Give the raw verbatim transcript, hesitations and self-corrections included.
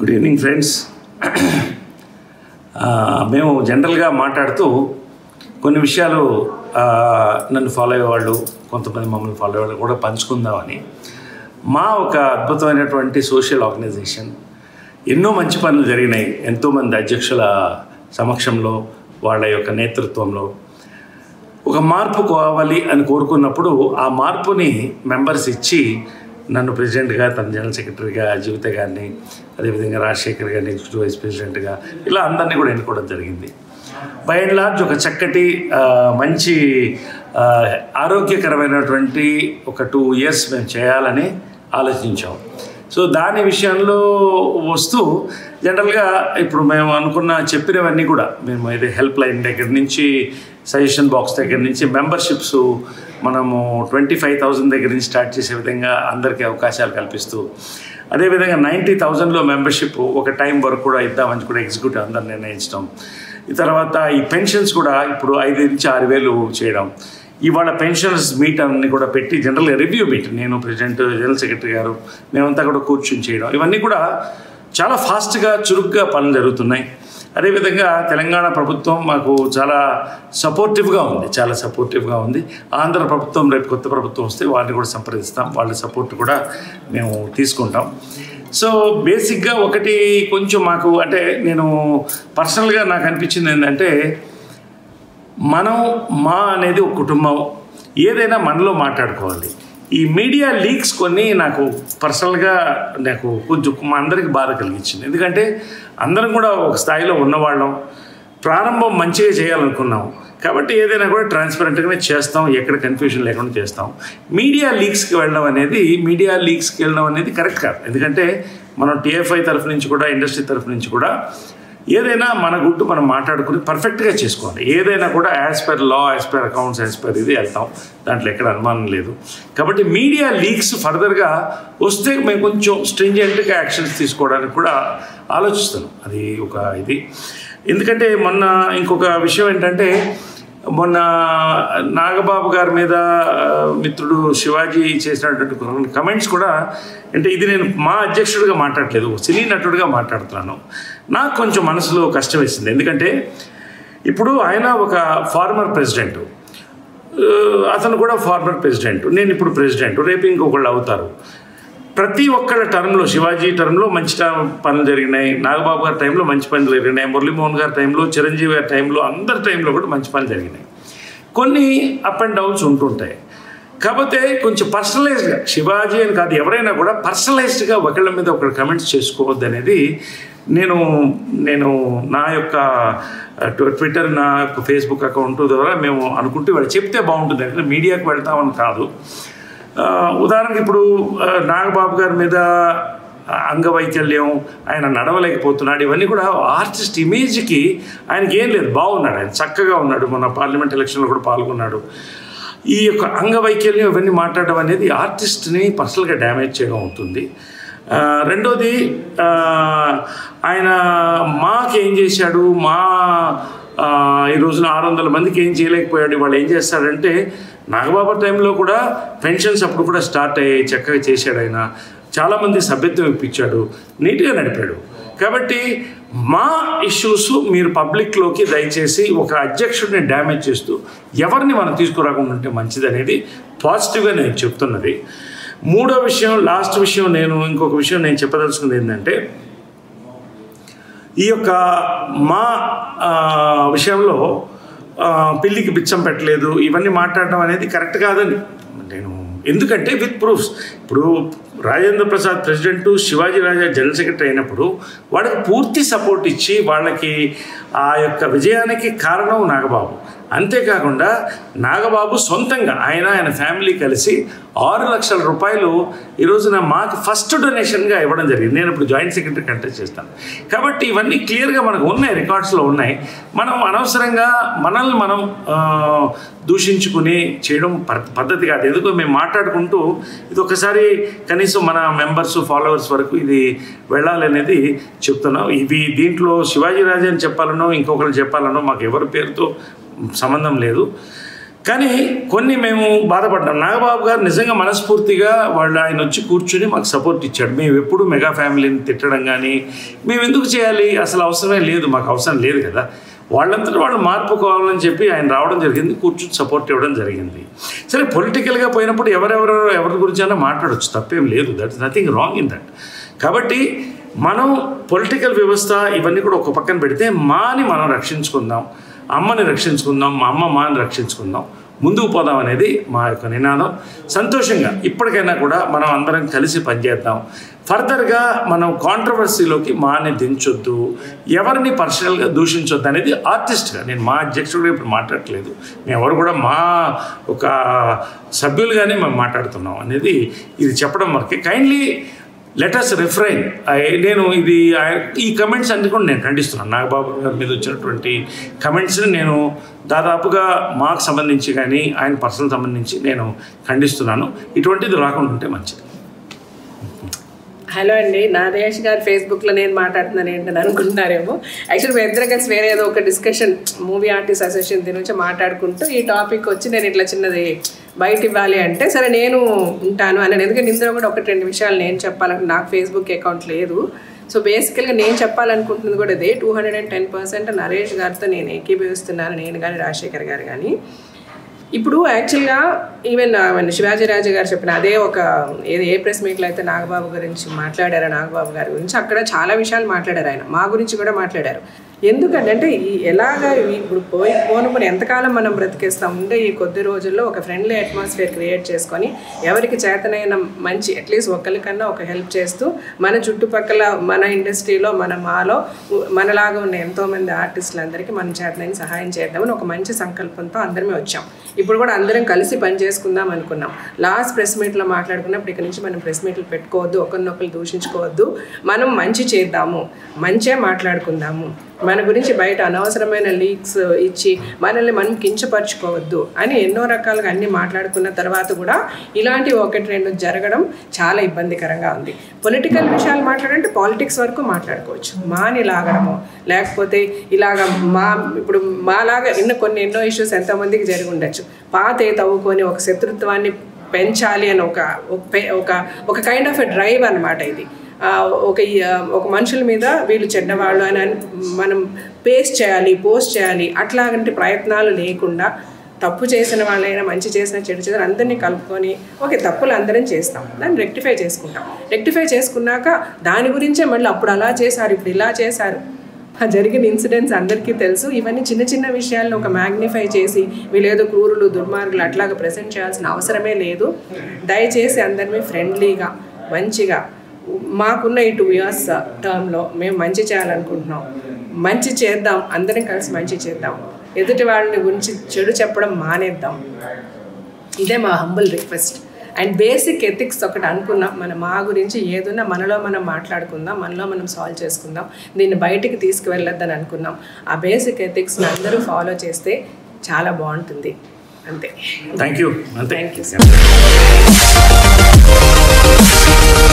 Good evening friends. మేము జనరల్గా మాట్లాడుతూ కొన్ని విషయాలు నన్ను ఫాలో అయ్యేవాళ్ళు, కొంతమంది మమ్మల్ని ఫాలో అయ్యేవాళ్ళు కూడా పంచుకుందామని మా ఒక అద్భుతమైనటువంటి సోషల్ ఆర్గనైజేషన్, ఎన్నో మంచి పనులు జరిగినాయి. ఎంతోమంది అధ్యక్షుల సమక్షంలో, వాళ్ళ యొక్క నేతృత్వంలో ఒక మార్పు కావాలి అని కోరుకున్నప్పుడు ఆ మార్పుని మెంబర్స్ ఇచ్చి నన్ను ప్రెసిడెంట్గా, తన జనరల్ సెక్రటరీగా జీవిత గారిని, అదేవిధంగా రాజశేఖర్ గారిని ఎగ్జిక్యూటివ్ వైస్ ప్రెసిడెంట్గా, ఇలా అందరినీ కూడా ఎన్నుకోవడం జరిగింది. బై అండ్ లార్జ్ ఒక చక్కటి మంచి ఆరోగ్యకరమైనటువంటి ఒక టూ ఇయర్స్ మేము చేయాలని ఆలోచించాం. సో దాని విషయంలో వస్తూ జనరల్గా ఇప్పుడు మేము అనుకున్న చెప్పినవన్నీ కూడా మేము ఇది హెల్ప్ లైన్ దగ్గర నుంచి, సజెషన్ బాక్స్ దగ్గర నుంచి, మెంబర్షిప్స్ మనము ట్వంటీ ఫైవ్ థౌజండ్ దగ్గర నుంచి స్టార్ట్ చేసే విధంగా అందరికీ అవకాశాలు కల్పిస్తూ, అదేవిధంగా నైంటీ థౌజండ్లో మెంబర్షిప్ ఒక టైం వరకు కూడా ఇద్దామని కూడా ఎగ్జిక్యూటివ్ అందరు నిర్ణయించడం. ఈ తర్వాత ఈ పెన్షన్స్ కూడా ఇప్పుడు ఐదు నుంచి ఆరు వేలు చేయడం. ఇవాళ పెన్షన్స్ మీట్ అన్ని కూడా పెట్టి జనరల్గా రివ్యూ మీట్, నేను ప్రెసిడెంట్, జనరల్ సెక్రటరీ గారు మేమంతా కూడా కూర్చొని చేయడం, ఇవన్నీ కూడా చాలా ఫాస్ట్గా చురుగ్గా పనులు జరుగుతున్నాయి. అదేవిధంగా తెలంగాణ ప్రభుత్వం మాకు చాలా సపోర్టివ్గా ఉంది, చాలా సపోర్టివ్గా ఉంది. ఆంధ్ర ప్రభుత్వం రేపు కొత్త ప్రభుత్వం వస్తే వారిని కూడా సంప్రదిస్తాం, వాళ్ళ సపోర్ట్ కూడా మేము తీసుకుంటాం. సో బేసిక్గా ఒకటి కొంచెం మాకు అంటే నేను పర్సనల్గా నాకు అనిపించింది ఏంటంటే, మనం మా అనేది ఒక కుటుంబం, ఏదైనా మనలో మాట్లాడుకోవాలి. ఈ మీడియా లీక్స్ కొన్ని నాకు పర్సనల్గా నాకు కొంచెం మా అందరికీ బాధ కలిగించింది. ఎందుకంటే అందరం కూడా ఒక స్థాయిలో ఉన్నవాళ్ళం, ప్రారంభం మంచిగా చేయాలనుకున్నాం కాబట్టి ఏదైనా కూడా ట్రాన్స్పరెంట్గానే చేస్తాం, ఎక్కడ కన్ఫ్యూజన్ లేకుండా చేస్తాం. మీడియా లీక్స్కి వెళ్ళడం అనేది మీడియా లీక్స్కి వెళ్ళడం అనేది కరెక్ట్ కాదు. ఎందుకంటే మనం టీఎఫ్ఐ తరఫు నుంచి కూడా, ఇండస్ట్రీ తరఫు నుంచి కూడా ఏదైనా మన గుట్టు మనం మాట్లాడుకుని పర్ఫెక్ట్గా చేసుకోవాలి. ఏదైనా కూడా as per law, as per accounts, as per ఇది వెళ్తాం, దాంట్లో ఎక్కడ అనుమానం లేదు. కాబట్టి మీడియా లీక్స్ ఫర్దర్గా వస్తే మేము కొంచెం స్ట్రింజెంట్గా యాక్షన్స్ తీసుకోవడానికి కూడా ఆలోచిస్తున్నాం. అది ఒక ఇది. ఎందుకంటే మొన్న ఇంకొక విషయం ఏంటంటే, మొన్న నాగబాబు గారి మీద మిత్రుడు శివాజీ చేసినటువంటి కమెంట్స్ కూడా, అంటే ఇది నేను మా అధ్యక్షుడిగా మాట్లాడలేదు, సినీ నటుడిగా మాట్లాడుతున్నాను. నాకు కొంచెం మనసులో కష్టం వేసింది. ఎందుకంటే ఇప్పుడు ఆయన ఒక ఫార్మర్ ప్రెసిడెంట్, అతను కూడా ఫార్మర్ ప్రెసిడెంట్, నేను ఇప్పుడు ప్రెసిడెంట్, రేపు ఇంకొకళ్ళు అవుతారు. ప్రతి ఒక్కళ్ళ టర్మ్లో, శివాజీ టర్మ్లో మంచి పనులు జరిగినాయి, నాగబాబు గారి టైంలో మంచి పనులు జరిగినాయి, మురళీమోహన్ గారి టైంలో, చిరంజీవి గారి టైంలో, అందరి టైంలో కూడా మంచి పనులు జరిగినాయి. కొన్ని అప్ అండ్ డౌన్స్ ఉంటుంటాయి. కాకపోతే కొంచెం పర్సనలైజ్డ్గా, శివాజీ అని కాదు ఎవరైనా కూడా పర్సనలైజ్డ్గా ఒకళ్ళ మీద ఒకళ్ళు కమెంట్స్ చేసుకోవద్దు అనేది నేను నేను నా యొక్క ట్విట్టర్, నా యొక్క ఫేస్బుక్ అకౌంట్ ద్వారా మేము అనుకుంటూ వాళ్ళు చెప్తే బాగుంటుంది. అంటే మీడియాకి వెళ్తామని కాదు. ఉదాహరణకి ఇప్పుడు నాగబాబు గారి మీద అంగవైకల్యం, ఆయన నడవలేకపోతున్నాడు, ఇవన్నీ కూడా ఆర్టిస్ట్ ఇమేజ్కి ఆయనకి ఏం లేదు, బాగున్నాడు, ఆయన చక్కగా ఉన్నాడు, మన పార్లమెంట్ ఎలక్షన్లో కూడా పాల్గొన్నాడు. ఈ యొక్క అంగవైకల్యం ఇవన్నీ మాట్లాడడం అనేది ఆర్టిస్ట్ని పర్సనల్గా డ్యామేజ్ చేయడం అవుతుంది. రెండోది, ఆయన మాకేం చేశాడు, మా ఈ రోజున ఆరు వందల మందికి ఏం చేయలేకపోయాడు. వాళ్ళు ఏం చేస్తాడంటే, నాగబాబు టైంలో కూడా పెన్షన్స్ అప్పుడు కూడా స్టార్ట్ అయ్యాయి, చక్కగా చేశాడు. ఆయన చాలామంది సభ్యత్వం ఇప్పించాడు, నీట్గా నడిపాడు. కాబట్టి మా ఇష్యూస్ మీరు పబ్లిక్లోకి దయచేసి ఒక అధ్యక్షుడిని డ్యామేజ్ చేస్తూ ఎవరిని మనం తీసుకురాకుండా ఉంటే మంచిది అనేది పాజిటివ్గా నేను చెప్తున్నది. మూడో విషయం, లాస్ట్ విషయం, నేను ఇంకొక విషయం నేను చెప్పదలుచుకుంది ఏంటంటే, ఈ యొక్క మా విషయంలో పిల్లికి బిచ్చం పెట్టలేదు ఇవన్నీ మాట్లాడడం అనేది కరెక్ట్ కాదని నేను, ఎందుకంటే విత్ ప్రూఫ్స్. ఇప్పుడు Rajendra Prasad president, Shivaji Raja general secretary అయినప్పుడు వాళ్ళకి పూర్తి సపోర్ట్ ఇచ్చి వాళ్ళకి ఆ యొక్క విజయానికి కారణం నాగబాబు. అంతేకాకుండా నాగబాబు సొంతంగా ఆయన ఆయన ఫ్యామిలీ కలిసి ఆరు లక్షల రూపాయలు ఈ రోజున మాకు ఫస్ట్ డొనేషన్గా ఇవ్వడం జరిగింది. నేను ఇప్పుడు జాయింట్ సెక్రటరీ కంటెస్ట్ చేస్తాను. కాబట్టి ఇవన్నీ క్లియర్గా మనకు ఉన్నాయి, రికార్డ్స్లో ఉన్నాయి. మనం అనవసరంగా మనల్ని మనం దూషించుకుని చేయడం పద్ధతి కాదు. ఎందుకో మేము మాట్లాడుకుంటూ ఇది ఒకసారి కనీసం మన మెంబర్స్, ఫాలోవర్స్ వరకు ఇది వెళ్ళాలనేది చెప్తున్నాం. ఇవి దీంట్లో శివాజీ రాజా అని చెప్పాలనో ఇంకొకరు చెప్పాలనో మాకు ఎవరి పేరుతో సంబంధం లేదు. కానీ కొన్ని మేము బాధపడ్డాం. నాగబాబు గారు నిజంగా మనస్ఫూర్తిగా వాళ్ళు ఆయన వచ్చి కూర్చుని మాకు సపోర్ట్ ఇచ్చాడు. మేము ఎప్పుడు మెగా ఫ్యామిలీని తిట్టడం కానీ మేము ఎందుకు చేయాలి, అసలు అవసరమే లేదు, మాకు అవసరం లేదు కదా, వాళ్ళంతా వాళ్ళు మార్పు కావాలని చెప్పి ఆయన రావడం జరిగింది, కూర్చుని సపోర్ట్ ఇవ్వడం జరిగింది. సరే పొలిటికల్గా పోయినప్పుడు ఎవరెవరు ఎవరి గురించి అయినా మాట్లాడవచ్చు, తప్పేం లేదు, that is nothing wrong in that. కాబట్టి మనం పొలిటికల్ వ్యవస్థ ఇవన్నీ కూడా ఒక పక్కన పెడితే మాని మనం రక్షించుకుందాం, అమ్మని రక్షించుకుందాం, మా అమ్మ మాని రక్షించుకుందాం, ముందుకు పోదాం అనేది మా యొక్క నినాదం. సంతోషంగా ఇప్పటికైనా కూడా మనం అందరం కలిసి పనిచేద్దాం. ఫర్దర్గా మనం కాంట్రవర్సీలోకి మాని దించొద్దు, ఎవరిని పర్సనల్గా దూషించొద్దు అనేది ఆర్టిస్ట్గా నేను మా అధ్యక్షుడిగా ఇప్పుడు మాట్లాడట్లేదు, మేము ఎవరు కూడా మా ఒక సభ్యులుగానే మేము మాట్లాడుతున్నాం అనేది ఇది చెప్పడం వరకే. Kindly let us refrain. నేను ఇది ఈ కమెంట్స్ అన్ని కూడా నేను ఖండిస్తున్నాను. నాగబాబు గారి మీద వచ్చినటువంటి కమెంట్స్ని నేను దాదాపుగా మాకు సంబంధించి కానీ ఆయన పర్సనల్ సంబంధించి నేను ఖండిస్తున్నాను. ఇటువంటిది రాకుండా ఉంటే మంచిది. హలో అండి, నాదేశ్ గారు ఫేస్బుక్లో నేను మాట్లాడుతున్నాను ఏంటని అనుకుంటున్నారేమో. యాక్చువల్లీ మేము ఇద్దరం కలిసి వేరే ఏదో ఒక డిస్కషన్ మూవీ ఆర్టిస్ట్ అసోసియేషన్ దీని నుంచి మాట్లాడుకుంటూ ఈ టాపిక్ వచ్చి నేను ఇట్లా చిన్నది బయట ఇవ్వాలి అంటే సరే నేను ఉంటాను అని. ఎందుకంటే ఇందులో కూడా ఒకటి రెండు విషయాలు నేను చెప్పాలంటే నాకు ఫేస్బుక్ అకౌంట్ లేదు. సో బేసికల్గా నేను చెప్పాలనుకుంటున్నది కూడా అదే, two hundred and ten percent Naresh గారితో నేను ఏకీభవిస్తున్నాను, నేను కానీ రాజశేఖర్ గారు కానీ. ఇప్పుడు యాక్చువల్గా ఈవెన్ శివాజీ రాజు గారు చెప్పిన అదే ఒక ఏది ఏ ప్రెస్ మీట్లో అయితే నాగబాబు గురించి మాట్లాడారు, నాగబాబు గారి గురించి అక్కడ చాలా విషయాలు మాట్లాడారు, ఆయన మా గురించి కూడా మాట్లాడారు. ఎందుకంటే అంటే ఈ ఎలాగ ఇప్పుడు పోయి పోనుకొని ఎంతకాలం మనం బ్రతికేస్తాం ఉంటే ఈ కొద్ది రోజుల్లో ఒక ఫ్రెండ్లీ అట్మాస్ఫియర్ క్రియేట్ చేసుకొని ఎవరికి చేతనైన మంచి అట్లీస్ట్ ఒకరికన్నా ఒక హెల్ప్ చేస్తూ మన చుట్టుపక్కల మన ఇండస్ట్రీలో మన మాలో మనలాగా ఉన్న ఎంతోమంది ఆర్టిస్టులందరికీ మనం చేతనైన సహాయం చేద్దామని ఒక మంచి సంకల్పంతో అందరమే వచ్చాం. ఇప్పుడు కూడా అందరం కలిసి పని చేసుకుందాం అనుకున్నాం. లాస్ట్ ప్రెస్ మీట్లో మాట్లాడుకున్నప్పుడు ఇక్కడ నుంచి మనం ప్రెస్ మీట్లు పెట్టుకోవద్దు, ఒకరినొకరు దూషించుకోవద్దు, మనం మంచి చేద్దాము, మంచిగా మాట్లాడుకుందాము, మన గురించి బయట అనవసరమైన లీక్స్ ఇచ్చి మనల్ని మనం కించపరచుకోవద్దు అని ఎన్నో రకాలుగా అన్నీ మాట్లాడుకున్న తర్వాత కూడా ఇలాంటి ఒకటి రెండు జరగడం చాలా ఇబ్బందికరంగా ఉంది. పొలిటికల్ విషయాలు మాట్లాడంటే పాలిటిక్స్ వరకు మాట్లాడుకోవచ్చు, మాని లాగడము లేకపోతే ఇలాగ మా ఇప్పుడు మాలాగా ఇన్న కొన్ని ఎన్నో ఇష్యూస్ ఎంతోమందికి జరిగి ఉండొచ్చు. పాతే తవ్వుకొని ఒక శత్రుత్వాన్ని పెంచాలి అని ఒక ఒక ఒక కైండ్ ఆఫ్ ఎ డ్రైవ్ అనమాట ఇది. ఒక ఒక మనుషుల మీద వీళ్ళు చెడ్డవాళ్ళు అని మనం పేస్ట్ చేయాలి, పోస్ట్ చేయాలి అట్లాంటి ప్రయత్నాలు లేకుండా తప్పు చేసిన వాళ్ళైనా మంచి చేసిన చెడు చేసిన అందరినీ కలుపుకొని ఓకే తప్పులు అందరం చేస్తాం, దాన్ని రెక్టిఫై చేసుకుంటాం. రెక్టిఫై చేసుకున్నాక దాని గురించే మళ్ళీ అప్పుడు అలా చేశారు ఇప్పుడు ఇలా చేశారు జరిగిన ఇన్సిడెంట్స్ అందరికీ తెలుసు. ఇవన్నీ చిన్న చిన్న విషయాలను ఒక మ్యాగ్నిఫై చేసి వీళ్ళేదో క్రూరులు దుర్మార్గులు అట్లాగా ప్రజెంట్ చేయాల్సిన అవసరమే లేదు. దయచేసి అందరినీ ఫ్రెండ్లీగా మంచిగా మాకున్న ఈ టూ ఇయర్స్ టర్మ్లో మేము మంచి చేయాలనుకుంటున్నాం, మంచి చేద్దాం, అందరం కలిసి మంచి చేద్దాం, ఎదుటి వాళ్ళని గురించి చెడు చెప్పడం మానేద్దాం. ఇదే మా humble request. And basic ethics ఒకటి అనుకున్నాం, మన మా గురించి ఏదున్నా మనలో మనం మాట్లాడుకుందాం, మనలో మనం సాల్వ్ చేసుకుందాం, దీన్ని బయటికి తీసుకువెళ్ళొద్దని అనుకున్నాం. ఆ బేసిక్ ఎథిక్స్ని అందరూ ఫాలో చేస్తే చాలా బాగుంటుంది. అంతే. Thank you. Thank you sir.